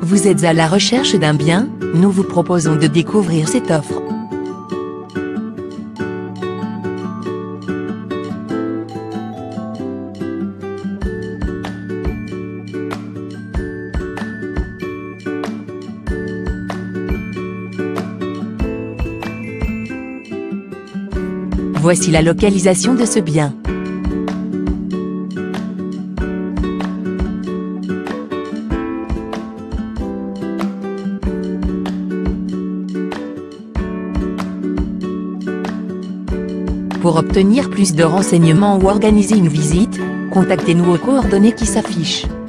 Vous êtes à la recherche d'un bien? Nous vous proposons de découvrir cette offre. Voici la localisation de ce bien. Pour obtenir plus de renseignements ou organiser une visite, contactez-nous aux coordonnées qui s'affichent.